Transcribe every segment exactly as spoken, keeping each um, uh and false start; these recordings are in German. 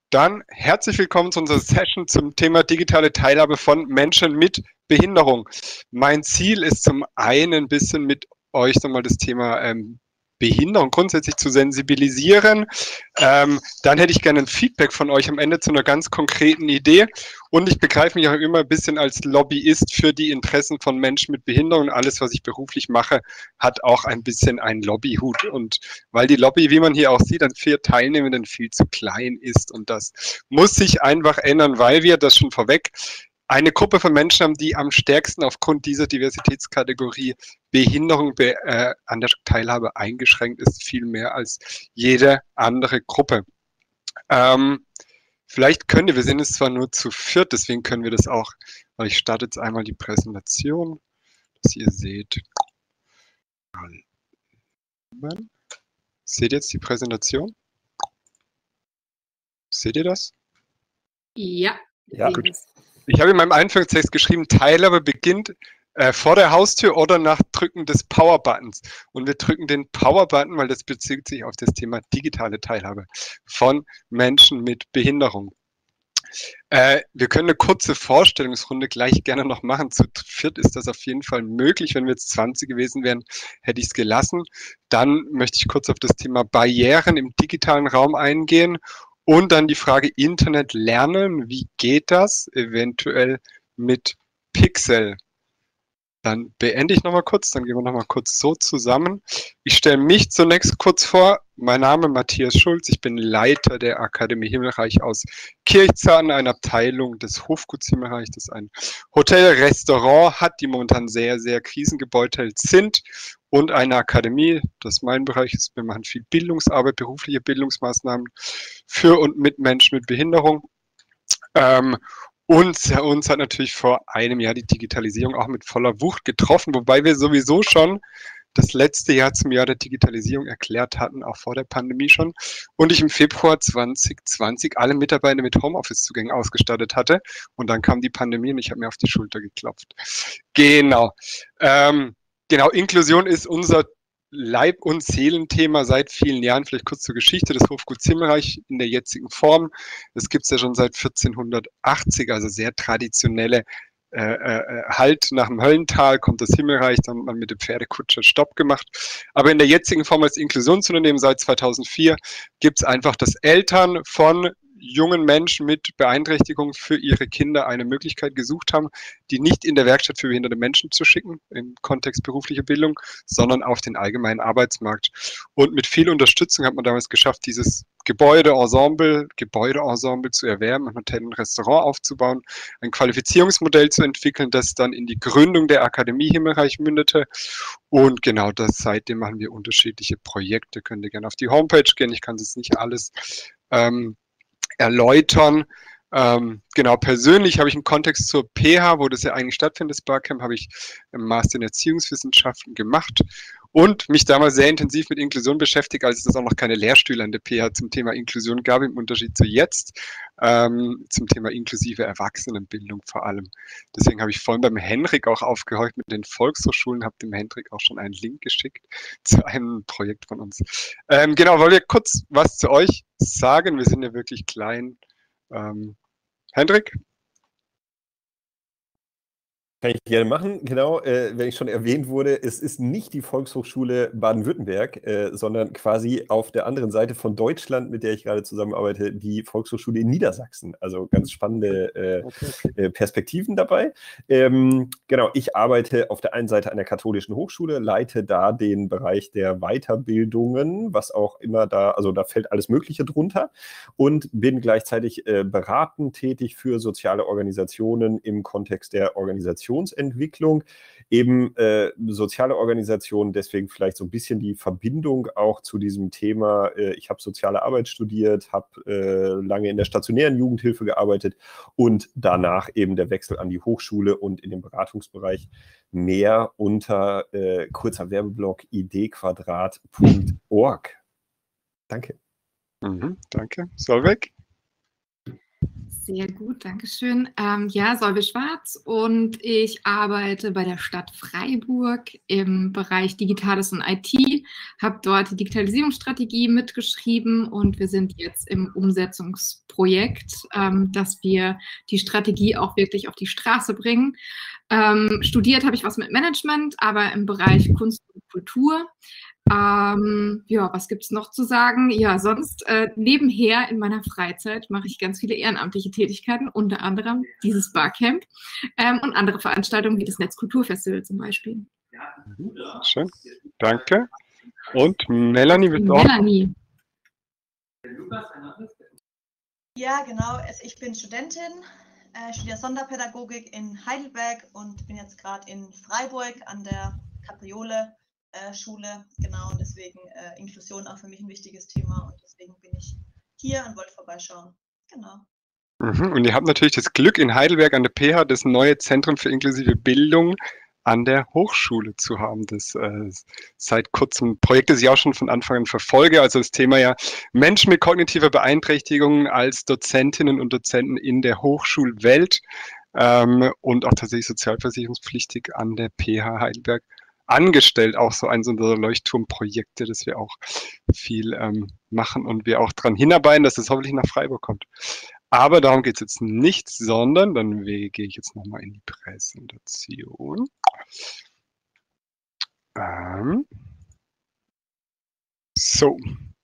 Dann herzlich willkommen zu unserer Session zum Thema digitale Teilhabe von Menschen mit Behinderung. Mein Ziel ist zum einen ein bisschen mit euch nochmal das Thema ähm, Behinderung grundsätzlich zu sensibilisieren. Ähm, dann hätte ich gerne ein Feedback von euch am Ende zu einer ganz konkreten Idee. Und ich begreife mich auch immer ein bisschen als Lobbyist für die Interessen von Menschen mit Behinderung. Alles, was ich beruflich mache, hat auch ein bisschen einen Lobbyhut. Und weil die Lobby, wie man hier auch sieht, an vier Teilnehmenden viel zu klein ist. Und das muss sich einfach ändern, weil wir, das schon vorweg, eine Gruppe von Menschen haben, die am stärksten aufgrund dieser Diversitätskategorie Behinderung be, äh, an der Teilhabe eingeschränkt ist, viel mehr als jede andere Gruppe. Ähm, vielleicht könnt ihr, wir sind jetzt zwar nur zu viert, deswegen können wir das auch, weil ich starte jetzt einmal die Präsentation, dass ihr seht. Seht ihr jetzt die Präsentation? Seht ihr das? Ja, ja gut. Ich habe in meinem Einführungstext geschrieben, Teilhabe beginnt äh, vor der Haustür oder nach Drücken des Power-Buttons. Und wir drücken den Power-Button, weil das bezieht sich auf das Thema digitale Teilhabe von Menschen mit Behinderung. Äh, wir können eine kurze Vorstellungsrunde gleich gerne noch machen. Zu viert ist das auf jeden Fall möglich. Wenn wir jetzt zwanzig gewesen wären, hätte ich es gelassen. Dann möchte ich kurz auf das Thema Barrieren im digitalen Raum eingehen und dann die Frage Internet lernen. Wie geht das? Eventuell mit Pixel. Dann beende ich nochmal kurz, dann gehen wir nochmal kurz so zusammen. Ich stelle mich zunächst kurz vor. Mein Name ist Matthias Schulz, ich bin Leiter der Akademie Himmelreich aus Kirchzarten, einer Abteilung des Hofguts Himmelreich, das ein Hotel-Restaurant hat, die momentan sehr, sehr krisengebeutelt sind und eine Akademie, das mein Bereich ist. Wir machen viel Bildungsarbeit, berufliche Bildungsmaßnahmen für und mit Menschen mit Behinderung. Ähm, uns, uns hat natürlich vor einem Jahr die Digitalisierung auch mit voller Wucht getroffen, wobei wir sowieso schon das letzte Jahr zum Jahr der Digitalisierung erklärt hatten, auch vor der Pandemie schon. Und ich im Februar zwanzig zwanzig alle Mitarbeiter mit Homeoffice-Zugängen ausgestattet hatte. Und dann kam die Pandemie und ich habe mir auf die Schulter geklopft. Genau. Ähm, genau, Inklusion ist unser Leib- und Seelenthema seit vielen Jahren. Vielleicht kurz zur Geschichte des Hofguts Himmelreich in der jetzigen Form. Das gibt es ja schon seit vierzehnhundertachtzig, also sehr traditionelle äh, äh, Halt nach dem Höllental, kommt das Himmelreich, dann hat man mit dem Pferdekutscher Stopp gemacht. Aber in der jetzigen Form als Inklusionsunternehmen seit zweitausendvier gibt es einfach, dass Eltern von jungen Menschen mit Beeinträchtigung für ihre Kinder eine Möglichkeit gesucht haben, die nicht in der Werkstatt für behinderte Menschen zu schicken, im Kontext beruflicher Bildung, sondern auf den allgemeinen Arbeitsmarkt. Und mit viel Unterstützung hat man damals geschafft, dieses Gebäudeensemble, Gebäudeensemble zu erwerben, ein Hotel und Restaurant aufzubauen, ein Qualifizierungsmodell zu entwickeln, das dann in die Gründung der Akademie Himmelreich mündete. Und genau das, seitdem machen wir unterschiedliche Projekte. Könnt ihr gerne auf die Homepage gehen. Ich kann es jetzt nicht alles ähm, erläutern. Ähm, genau, persönlich habe ich im Kontext zur P H, wo das ja eigentlich stattfindet, das Barcamp, habe ich einen Master in Erziehungswissenschaften gemacht und mich damals sehr intensiv mit Inklusion beschäftigt, als es auch noch keine Lehrstühle an der P H zum Thema Inklusion gab, im Unterschied zu jetzt, ähm, zum Thema inklusive Erwachsenenbildung vor allem. Deswegen habe ich vorhin beim Henrik auch aufgehorcht mit den Volkshochschulen, habe dem Henrik auch schon einen Link geschickt zu einem Projekt von uns. Ähm, genau, wollen wir kurz was zu euch sagen? Wir sind ja wirklich klein. Ähm, Hendrik? Kann ich gerne machen, genau. Äh, wenn ich schon erwähnt wurde, es ist nicht die Volkshochschule Baden-Württemberg, äh, sondern quasi auf der anderen Seite von Deutschland, mit der ich gerade zusammenarbeite, die Volkshochschule in Niedersachsen. Also ganz spannende äh, Okay, okay. äh, Perspektiven dabei. Ähm, genau, ich arbeite auf der einen Seite an der katholischen Hochschule, leite da den Bereich der Weiterbildungen, was auch immer da, also da fällt alles Mögliche drunter, und bin gleichzeitig äh, beratend tätig für soziale Organisationen im Kontext der Organisationsentwicklung, eben äh, soziale Organisationen, deswegen vielleicht so ein bisschen die Verbindung auch zu diesem Thema. Äh, ich habe soziale Arbeit studiert, habe äh, lange in der stationären Jugendhilfe gearbeitet und danach eben der Wechsel an die Hochschule und in den Beratungsbereich, mehr unter äh, kurzer Werbeblock idquadrat punkt org. Danke. Mhm, danke. Solveig? Sehr gut, danke schön. Ähm, ja, Solveig Schwarz und ich arbeite bei der Stadt Freiburg im Bereich Digitales und I T, habe dort die Digitalisierungsstrategie mitgeschrieben und wir sind jetzt im Umsetzungsprojekt, ähm, dass wir die Strategie auch wirklich auf die Straße bringen. Ähm, studiert habe ich was mit Management, aber im Bereich Kunst und Kultur. Ähm, ja, was gibt es noch zu sagen? Ja, sonst äh, nebenher in meiner Freizeit mache ich ganz viele ehrenamtliche Tätigkeiten, unter anderem dieses Barcamp ähm, und andere Veranstaltungen wie das Netzkulturfestival zum Beispiel. Schön, danke. Und Melanie wird auch. Melanie. Ja, genau. Also ich bin Studentin, äh, studiere Sonderpädagogik in Heidelberg und bin jetzt gerade in Freiburg an der Capriole äh, Schule. Genau, und deswegen äh, Inklusion auch für mich ein wichtiges Thema und deswegen bin ich hier und wollte vorbeischauen. Genau. Mhm. Und ihr habt natürlich das Glück, in Heidelberg an der P H das neue Zentrum für inklusive Bildung an der Hochschule zu haben. Das äh, seit kurzem Projekt, das ich auch schon von Anfang an verfolge. Also das Thema ja Menschen mit kognitiver Beeinträchtigung als Dozentinnen und Dozenten in der Hochschulwelt ähm, und auch tatsächlich sozialversicherungspflichtig an der P H Heidelberg angestellt. Auch so eins unserer Leuchtturmprojekte, das wir auch viel ähm, machen und wir auch daran hinarbeiten, dass es hoffentlich nach Freiburg kommt. Aber darum geht es jetzt nicht, sondern dann gehe ich jetzt nochmal in die Präsentation. Ähm. So.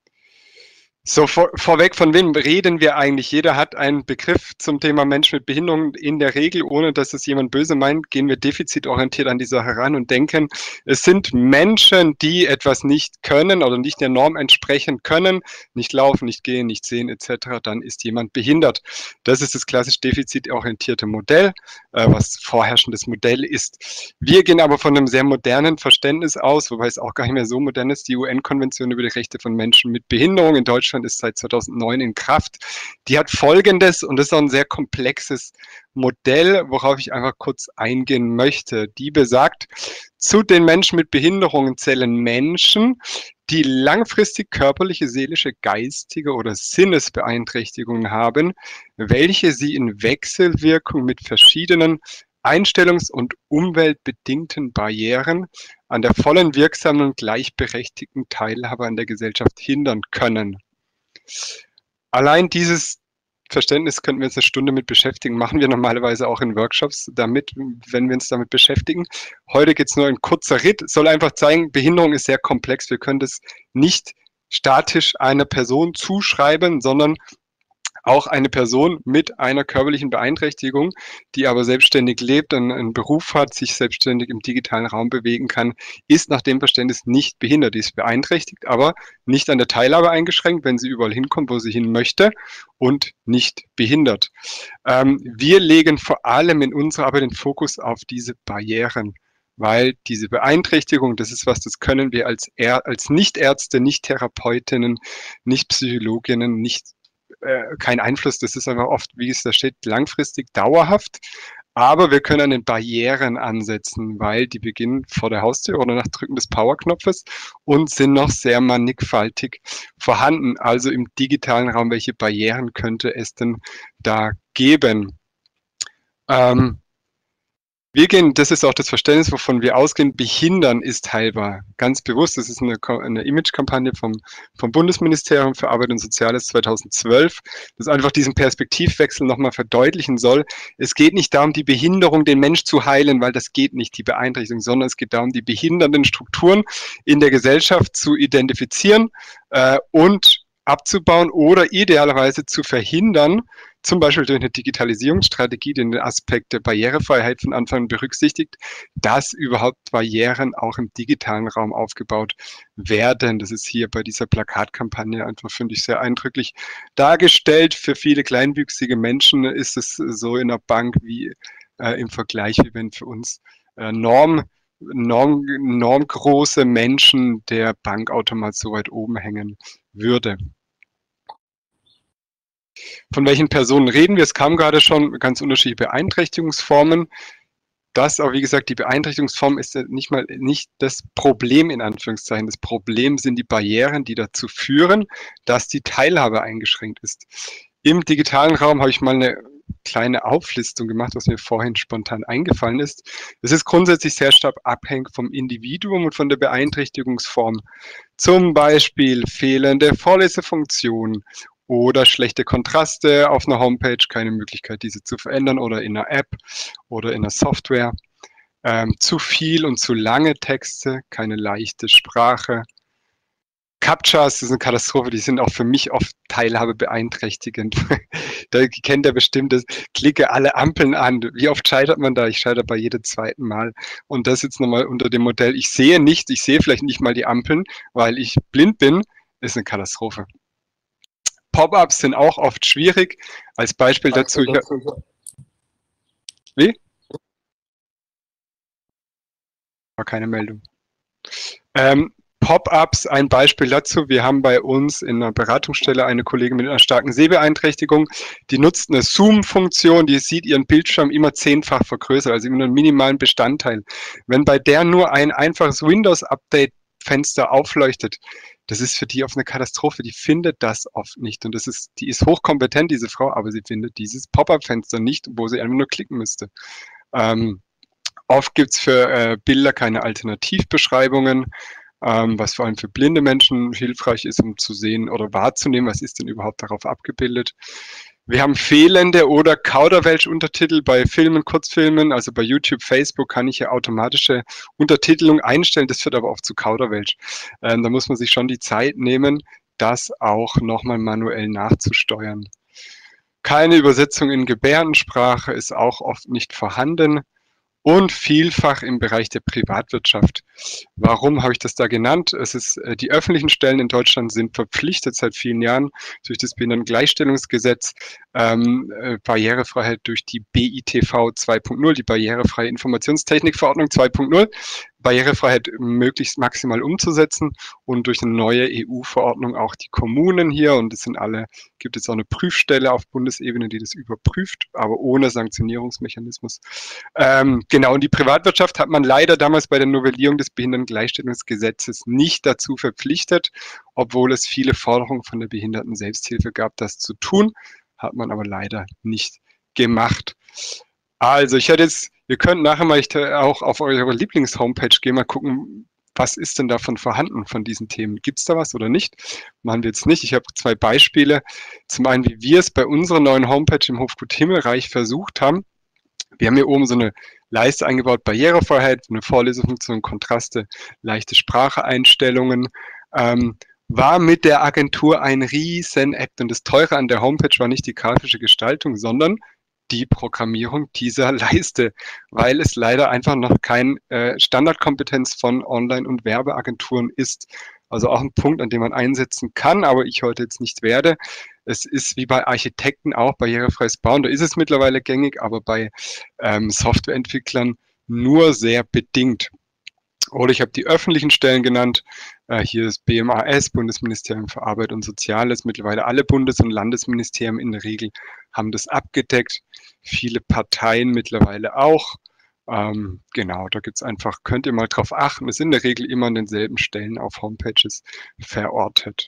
So, vor, vorweg, von wem reden wir eigentlich? Jeder hat einen Begriff zum Thema Mensch mit Behinderung. In der Regel, ohne dass es jemand böse meint, gehen wir defizitorientiert an die Sache heran und denken, es sind Menschen, die etwas nicht können oder nicht der Norm entsprechen können, nicht laufen, nicht gehen, nicht sehen et cetera. Dann ist jemand behindert. Das ist das klassisch defizitorientierte Modell, äh, was vorherrschendes Modell ist. Wir gehen aber von einem sehr modernen Verständnis aus, wobei es auch gar nicht mehr so modern ist, die U N-Konvention über die Rechte von Menschen mit Behinderung in Deutschland ist seit zweitausendneun in Kraft. Die hat Folgendes, und das ist auch ein sehr komplexes Modell, worauf ich einfach kurz eingehen möchte. Die besagt, zu den Menschen mit Behinderungen zählen Menschen, die langfristig körperliche, seelische, geistige oder Sinnesbeeinträchtigungen haben, welche sie in Wechselwirkung mit verschiedenen einstellungs- und umweltbedingten Barrieren an der vollen, wirksamen und gleichberechtigten Teilhabe an der Gesellschaft hindern können. Allein dieses Verständnis könnten wir uns eine Stunde mit beschäftigen, machen wir normalerweise auch in Workshops damit, wenn wir uns damit beschäftigen. Heute geht es nur ein kurzer Ritt, soll einfach zeigen, Behinderung ist sehr komplex. Wir können das nicht statisch einer Person zuschreiben, sondern auch eine Person mit einer körperlichen Beeinträchtigung, die aber selbstständig lebt, einen, einen Beruf hat, sich selbstständig im digitalen Raum bewegen kann, ist nach dem Verständnis nicht behindert. Die ist beeinträchtigt, aber nicht an der Teilhabe eingeschränkt, wenn sie überall hinkommt, wo sie hin möchte, und nicht behindert. Ähm, wir legen vor allem in unserer Arbeit den Fokus auf diese Barrieren, weil diese Beeinträchtigung, das ist was, das können wir als, als Nichtärzte, nicht Therapeutinnen, nicht Psychologinnen, nicht kein Einfluss, das ist einfach oft, wie es da steht, langfristig, dauerhaft. Aber wir können an den Barrieren ansetzen, weil die beginnen vor der Haustür oder nach Drücken des Powerknopfes und sind noch sehr mannigfaltig vorhanden. Also im digitalen Raum, welche Barrieren könnte es denn da geben? Ähm, Wir gehen, das ist auch das Verständnis, wovon wir ausgehen, behindern ist heilbar. Ganz bewusst, das ist eine, eine Image-Kampagne vom, vom Bundesministerium für Arbeit und Soziales zweitausendzwölf, das einfach diesen Perspektivwechsel nochmal verdeutlichen soll. Es geht nicht darum, die Behinderung, den Mensch zu heilen, weil das geht nicht, die Beeinträchtigung, sondern es geht darum, die behindernden Strukturen in der Gesellschaft zu identifizieren äh, und abzubauen oder idealerweise zu verhindern, zum Beispiel durch eine Digitalisierungsstrategie, die den Aspekt der Barrierefreiheit von Anfang an berücksichtigt, dass überhaupt Barrieren auch im digitalen Raum aufgebaut werden. Das ist hier bei dieser Plakatkampagne einfach, finde ich, sehr eindrücklich dargestellt. Für viele kleinwüchsige Menschen ist es so in der Bank wie äh, im Vergleich, wie wenn für uns äh, Norm, Norm, normgroße Menschen der Bankautomat so weit oben hängen würde. Von welchen Personen reden wir? Es kam gerade schon ganz unterschiedliche Beeinträchtigungsformen. Das, aber wie gesagt, die Beeinträchtigungsform ist nicht mal nicht das Problem in Anführungszeichen. Das Problem sind die Barrieren, die dazu führen, dass die Teilhabe eingeschränkt ist. Im digitalen Raum habe ich mal eine kleine Auflistung gemacht, was mir vorhin spontan eingefallen ist. Es ist grundsätzlich sehr stark abhängig vom Individuum und von der Beeinträchtigungsform. Zum Beispiel fehlende Vorlesefunktion oder schlechte Kontraste auf einer Homepage, keine Möglichkeit, diese zu verändern, oder in einer App oder in einer Software. Ähm, zu viel und zu lange Texte, keine leichte Sprache. Captchas, das ist eine Katastrophe, die sind auch für mich oft Teilhabe beeinträchtigend. Da kennt ihr bestimmt das, klicke alle Ampeln an. Wie oft scheitert man da? Ich scheitere bei jedem zweiten Mal. Und das jetzt nochmal unter dem Modell, ich sehe nicht, ich sehe vielleicht nicht mal die Ampeln, weil ich blind bin, ist eine Katastrophe. Pop-ups sind auch oft schwierig. Als Beispiel dazu, ich, wie? War keine Meldung. Ähm, Pop-ups, ein Beispiel dazu. Wir haben bei uns in einer Beratungsstelle eine Kollegin mit einer starken Sehbeeinträchtigung, die nutzt eine Zoom-Funktion, die sieht ihren Bildschirm immer zehnfach vergrößert, also immer nur einen minimalen Bestandteil. Wenn bei der nur ein einfaches Windows-Update-Fenster aufleuchtet, das ist für die auf eine Katastrophe, die findet das oft nicht. Und das ist, die ist hochkompetent, diese Frau, aber sie findet dieses Pop-up-Fenster nicht, wo sie einfach nur klicken müsste. Ähm, oft gibt es für äh, Bilder keine Alternativbeschreibungen, ähm, was vor allem für blinde Menschen hilfreich ist, um zu sehen oder wahrzunehmen, was ist denn überhaupt darauf abgebildet. Wir haben fehlende oder Kauderwelsch-Untertitel bei Filmen, Kurzfilmen, also bei YouTube, Facebook kann ich ja automatische Untertitelung einstellen, das führt aber oft zu Kauderwelsch. Ähm, da muss man sich schon die Zeit nehmen, das auch nochmal manuell nachzusteuern. Keine Übersetzung in Gebärdensprache ist auch oft nicht vorhanden. Und vielfach im Bereich der Privatwirtschaft. Warum habe ich das da genannt? Es ist, äh, die öffentlichen Stellen in Deutschland sind verpflichtet seit vielen Jahren durch das Behindertengleichstellungsgesetz, ähm, äh, Barrierefreiheit durch die B I T V zwei Punkt null, die Barrierefreie Informationstechnikverordnung zwei Punkt null, Barrierefreiheit möglichst maximal umzusetzen und durch eine neue E U-Verordnung auch die Kommunen hier, und es sind alle, gibt es auch eine Prüfstelle auf Bundesebene, die das überprüft, aber ohne Sanktionierungsmechanismus. Ähm, genau, und die Privatwirtschaft hat man leider damals bei der Novellierung des Behindertengleichstellungsgesetzes nicht dazu verpflichtet, obwohl es viele Forderungen von der Behinderten-Selbsthilfe gab, das zu tun, hat man aber leider nicht gemacht. Also ich hätte jetzt, ihr könnt nachher mal auch auf eure Lieblings-Homepage gehen, mal gucken, was ist denn davon vorhanden von diesen Themen? Gibt es da was oder nicht? Machen wir jetzt nicht. Ich habe zwei Beispiele. Zum einen, wie wir es bei unserer neuen Homepage im Hofgut Himmelreich versucht haben. Wir haben hier oben so eine Leiste eingebaut, Barrierefreiheit, eine Vorlesefunktion, Kontraste, leichte Spracheeinstellungen. Ähm, war mit der Agentur ein riesen Act, und das Teure an der Homepage war nicht die grafische Gestaltung, sondern die Programmierung dieser Leiste, weil es leider einfach noch keine äh, Standardkompetenz von Online- und Werbeagenturen ist. Also auch ein Punkt, an dem man einsetzen kann, aber ich heute jetzt nicht werde. Es ist wie bei Architekten auch barrierefreies Bauen, da ist es mittlerweile gängig, aber bei ähm, Softwareentwicklern nur sehr bedingt. Oder ich habe die öffentlichen Stellen genannt. Äh, hier ist B M A S, Bundesministerium für Arbeit und Soziales. Mittlerweile alle Bundes- und Landesministerien in der Regel haben das abgedeckt. Viele Parteien mittlerweile auch. Ähm, genau, da gibt es einfach, könnt ihr mal drauf achten. Es sind in der Regel immer an denselben Stellen auf Homepages verortet.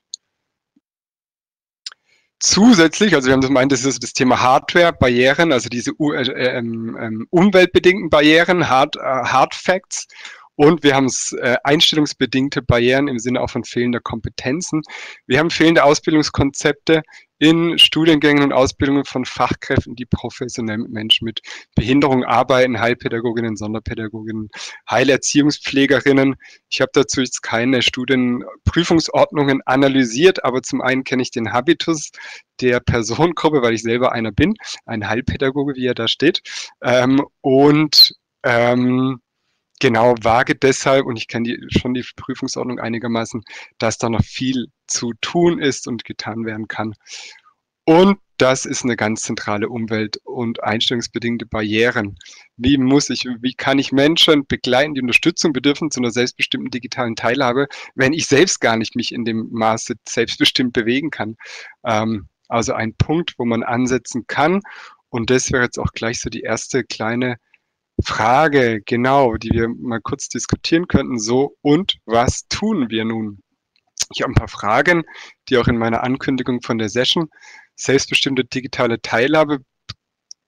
Zusätzlich, also wir haben das gemeint, das ist das Thema Hardware, Barrieren, also diese äh, äh, äh, umweltbedingten Barrieren, Hard, äh, Hard Facts. Und wir haben äh, einstellungsbedingte Barrieren im Sinne auch von fehlender Kompetenzen. Wir haben fehlende Ausbildungskonzepte in Studiengängen und Ausbildungen von Fachkräften, die professionell mit Menschen mit Behinderung arbeiten, Heilpädagoginnen, Sonderpädagoginnen, Heilerziehungspflegerinnen. Ich habe dazu jetzt keine Studienprüfungsordnungen analysiert, aber zum einen kenne ich den Habitus der Personengruppe, weil ich selber einer bin, ein Heilpädagoge, wie er da steht. Ähm, und ähm, Genau, wage deshalb, und ich kenne die, schon die Prüfungsordnung einigermaßen, dass da noch viel zu tun ist und getan werden kann. Und das ist eine ganz zentrale Umwelt- und einstellungsbedingte Barrieren. Wie muss ich, wie kann ich Menschen begleiten, die Unterstützung bedürfen zu einer selbstbestimmten digitalen Teilhabe, wenn ich selbst gar nicht mich in dem Maße selbstbestimmt bewegen kann? Ähm, also ein Punkt, wo man ansetzen kann. Und das wäre jetzt auch gleich so die erste kleine Frage, genau, die wir mal kurz diskutieren könnten. So, und was tun wir nun? Ich habe ein paar Fragen, die auch in meiner Ankündigung von der Session, selbstbestimmte digitale Teilhabe,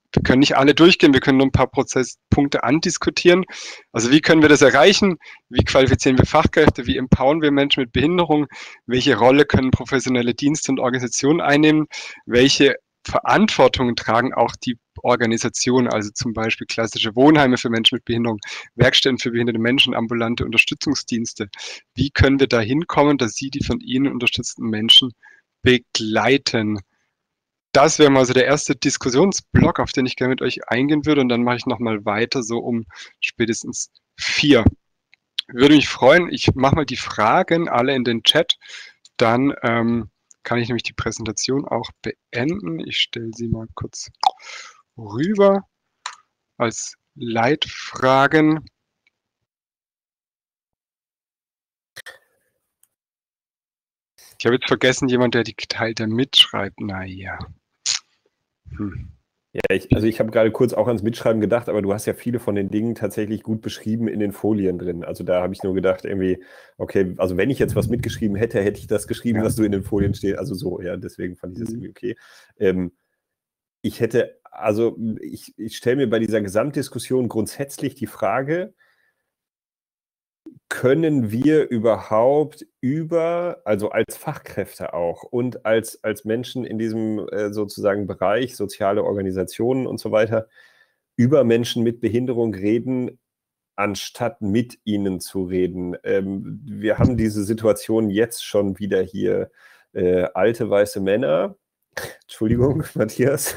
wir können nicht alle durchgehen, wir können nur ein paar Prozesspunkte andiskutieren. Also wie können wir das erreichen? Wie qualifizieren wir Fachkräfte? Wie empowern wir Menschen mit Behinderung? Welche Rolle können professionelle Dienste und Organisationen einnehmen? Welche Verantwortung tragen auch die Organisationen, also zum Beispiel klassische Wohnheime für Menschen mit Behinderung, Werkstätten für behinderte Menschen, ambulante Unterstützungsdienste? Wie können wir da hinkommen, dass sie die von ihnen unterstützten Menschen begleiten? Das wäre mal so der erste Diskussionsblock, auf den ich gerne mit euch eingehen würde. Und dann mache ich nochmal weiter, so um spätestens vier. Würde mich freuen, ich mache mal die Fragen alle in den Chat. Dann ähm, kann ich nämlich die Präsentation auch beenden. Ich stelle sie mal kurz rüber als Leitfragen. Ich habe jetzt vergessen, jemand, der die geteilte mitschreibt. Naja. Hm. Ja, ich, also ich habe gerade kurz auch ans Mitschreiben gedacht, aber du hast ja viele von den Dingen tatsächlich gut beschrieben in den Folien drin. Also da habe ich nur gedacht, irgendwie, okay, also wenn ich jetzt was mitgeschrieben hätte, hätte ich das geschrieben, Ja. was du in den Folien steht. Also so, ja, deswegen fand ich das irgendwie okay. Ähm, ich hätte, also ich, ich stelle mir bei dieser Gesamtdiskussion grundsätzlich die Frage, können wir überhaupt über, also als Fachkräfte auch und als, als Menschen in diesem äh, sozusagen Bereich, soziale Organisationen und so weiter, über Menschen mit Behinderung reden, anstatt mit ihnen zu reden? Ähm, wir haben diese Situation jetzt schon wieder hier. Äh, alte weiße Männer, Entschuldigung, Matthias,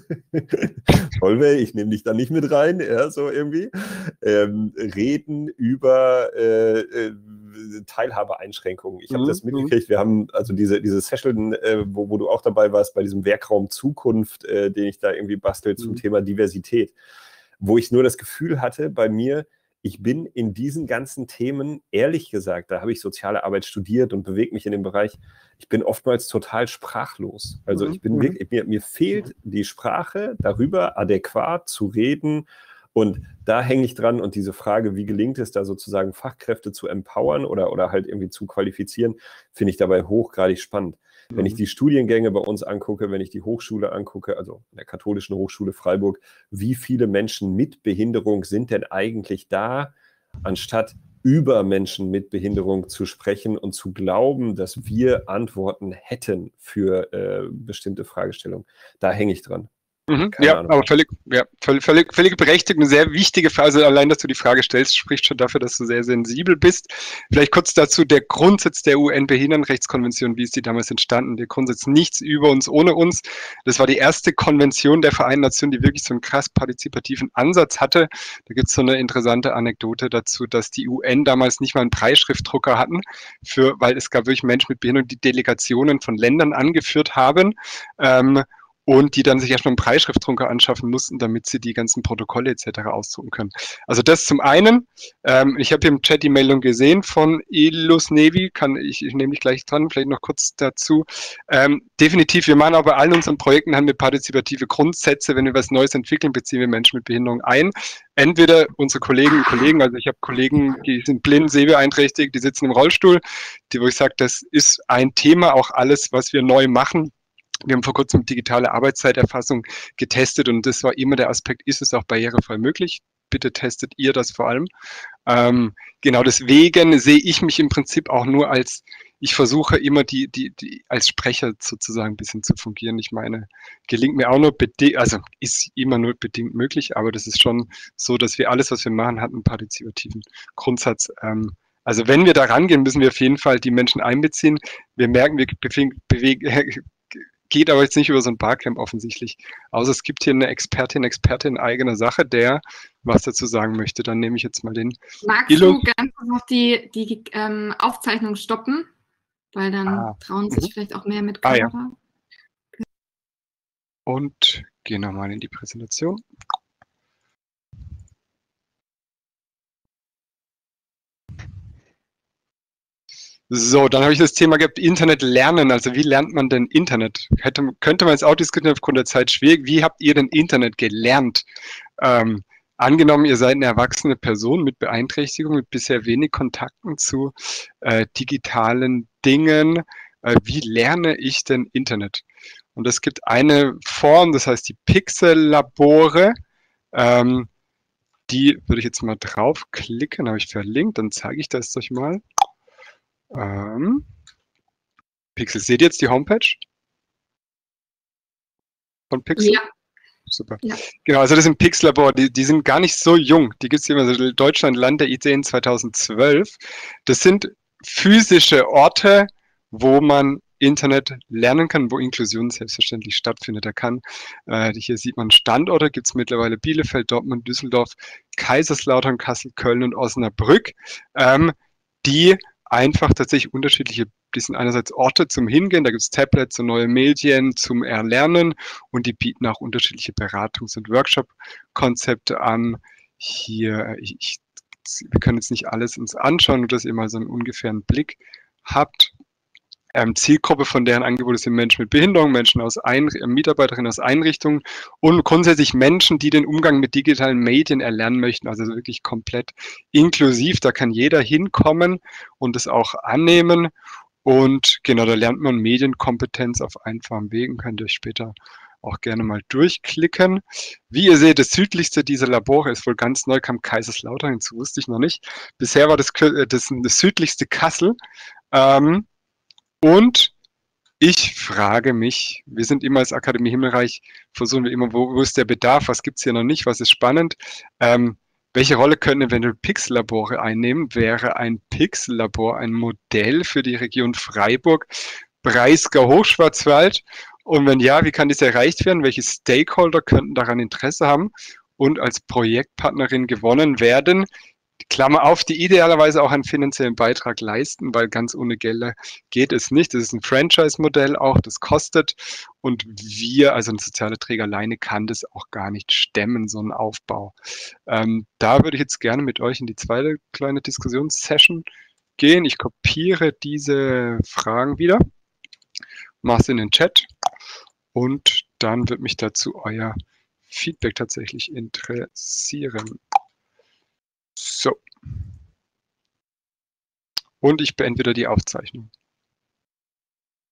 Solveig, ich nehme dich da nicht mit rein, ja, so irgendwie, ähm, reden über äh, äh, Teilhabeeinschränkungen. Ich habe Mhm. das mitgekriegt, wir haben also diese, diese Session, äh, wo, wo du auch dabei warst, bei diesem Werkraum Zukunft, äh, den ich da irgendwie bastel zum Mhm. Thema Diversität, wo ich nur das Gefühl hatte bei mir, ich bin in diesen ganzen Themen, ehrlich gesagt, da habe ich soziale Arbeit studiert und bewege mich in dem Bereich, ich bin oftmals total sprachlos. Also ich bin Mhm. wirklich, mir, mir fehlt die Sprache, darüber adäquat zu reden. Und da hänge ich dran und diese Frage, wie gelingt es da sozusagen Fachkräfte zu empowern oder, oder halt irgendwie zu qualifizieren, finde ich dabei hochgradig spannend. Wenn ich die Studiengänge bei uns angucke, wenn ich die Hochschule angucke, also in der Katholischen Hochschule Freiburg, wie viele Menschen mit Behinderung sind denn eigentlich da, anstatt über Menschen mit Behinderung zu sprechen und zu glauben, dass wir Antworten hätten für äh, bestimmte Fragestellungen. Da hänge ich dran. Mhm, Keine ja, Ahnung. aber völlig, ja, völlig, völlig, völlig berechtigt, eine sehr wichtige Frage. Also allein, dass du die Frage stellst, spricht schon dafür, dass du sehr sensibel bist. Vielleicht kurz dazu, der Grundsatz der U N-Behindertenrechtskonvention, wie ist die damals entstanden? Der Grundsatz nichts über uns, ohne uns. Das war die erste Konvention der Vereinten Nationen, die wirklich so einen krass partizipativen Ansatz hatte. Da gibt es so eine interessante Anekdote dazu, dass die U N damals nicht mal einen Preisschriftdrucker hatten, für, weil es gab wirklich Menschen mit Behinderung, die Delegationen von Ländern angeführt haben. Ähm, und die dann sich erstmal einen Preisschriftdrucker anschaffen mussten, damit sie die ganzen Protokolle et cetera ausdrucken können. Also das zum einen. Ähm, ich habe hier im Chat die Meldung gesehen von Ilus Nevi, kann ich, ich nehme dich gleich dran, vielleicht noch kurz dazu. Ähm, definitiv, wir machen auch bei allen unseren Projekten, haben wir partizipative Grundsätze, wenn wir was Neues entwickeln, beziehen wir Menschen mit Behinderung ein. Entweder unsere Kolleginnen und Kollegen, also ich habe Kollegen, die sind blind, sehbeeinträchtigt, die sitzen im Rollstuhl, die, wo ich sage, das ist ein Thema, auch alles, was wir neu machen. Wir haben vor kurzem digitale Arbeitszeiterfassung getestet und das war immer der Aspekt, ist es auch barrierefrei möglich? Bitte testet ihr das vor allem. Ähm, genau deswegen sehe ich mich im Prinzip auch nur als, ich versuche immer die, die, die als Sprecher sozusagen ein bisschen zu fungieren. Ich meine, gelingt mir auch nur bedingt, also ist immer nur bedingt möglich, aber das ist schon so, dass wir alles, was wir machen, hat einen partizipativen Grundsatz. Ähm, also wenn wir da rangehen, müssen wir auf jeden Fall die Menschen einbeziehen. Wir merken, wir bewegen, bewegen geht aber jetzt nicht über so ein Barcamp offensichtlich. Außer es gibt hier eine Expertin, Experte in eigener Sache, der was dazu sagen möchte. Dann nehme ich jetzt mal den. Magst Ilus. du ganz kurz noch die, die ähm, Aufzeichnung stoppen? Weil dann Ah. trauen sich Mhm. vielleicht auch mehr mit Ah, ja. Kamera. Und gehen nochmal in die Präsentation. So, dann habe ich das Thema gehabt, Internet lernen. Also wie lernt man denn Internet? Hätte, könnte man jetzt auch diskutieren, aufgrund der Zeit schwierig. Wie habt ihr denn Internet gelernt? Ähm, angenommen, ihr seid eine erwachsene Person mit Beeinträchtigung, mit bisher wenig Kontakten zu äh, digitalen Dingen. Äh, wie lerne ich denn Internet? Und es gibt eine Form, das heißt die Pixel-Labore. Ähm, die würde ich jetzt mal draufklicken, habe ich verlinkt, dann zeige ich das euch mal. Ähm, Pixel, seht ihr jetzt die Homepage von Pixel? Ja. Super. Ja. Genau, also das sind Pixel-Labor, die, die sind gar nicht so jung. Die gibt es immer so Deutschland, Land der Ideen zweitausendzwölf. Das sind physische Orte, wo man Internet lernen kann, wo Inklusion selbstverständlich stattfindet. Da kann, äh, hier sieht man Standorte, gibt es mittlerweile Bielefeld, Dortmund, Düsseldorf, Kaiserslautern, Kassel, Köln und Osnabrück, ähm, die einfach tatsächlich unterschiedliche, die sind einerseits Orte zum Hingehen, da gibt es Tablets und neue Medien zum Erlernen und die bieten auch unterschiedliche Beratungs- und Workshop-Konzepte an. Hier, ich, ich, wir können jetzt nicht alles uns anschauen, nur dass ihr mal so einen ungefähren Blick habt. Ähm, Zielgruppe von deren Angebote sind Menschen mit Behinderung, Menschen aus Ein äh, Mitarbeiterinnen aus Einrichtungen und grundsätzlich Menschen, die den Umgang mit digitalen Medien erlernen möchten, also wirklich komplett inklusiv. Da kann jeder hinkommen und es auch annehmen. Und genau, da lernt man Medienkompetenz auf einfachen Wegen, könnt ihr euch später auch gerne mal durchklicken. Wie ihr seht, das südlichste dieser Labore ist wohl ganz neu, kam Kaiserslautern hinzu, wusste ich noch nicht. Bisher war das das, das südlichste Kassel. Ähm, Und ich frage mich, wir sind immer als Akademie Himmelreich, versuchen wir immer, wo, wo ist der Bedarf, was gibt es hier noch nicht, was ist spannend. Ähm, welche Rolle können eventuell Pixel-Labore einnehmen? Wäre ein Pixel-Labor ein Modell für die Region Freiburg, Breisgau, Hochschwarzwald? Und wenn ja, wie kann dies erreicht werden? Welche Stakeholder könnten daran Interesse haben und als Projektpartnerin gewonnen werden? Klammer auf, die idealerweise auch einen finanziellen Beitrag leisten, weil ganz ohne Gelder geht es nicht. Das ist ein Franchise-Modell auch, das kostet. Und wir, also ein sozialer Träger alleine, kann das auch gar nicht stemmen, so einen Aufbau. Ähm, da würde ich jetzt gerne mit euch in die zweite kleine Diskussionssession gehen. Ich kopiere diese Fragen wieder, mache es in den Chat und dann wird mich dazu euer Feedback tatsächlich interessieren. So. Und ich beende wieder die Aufzeichnung.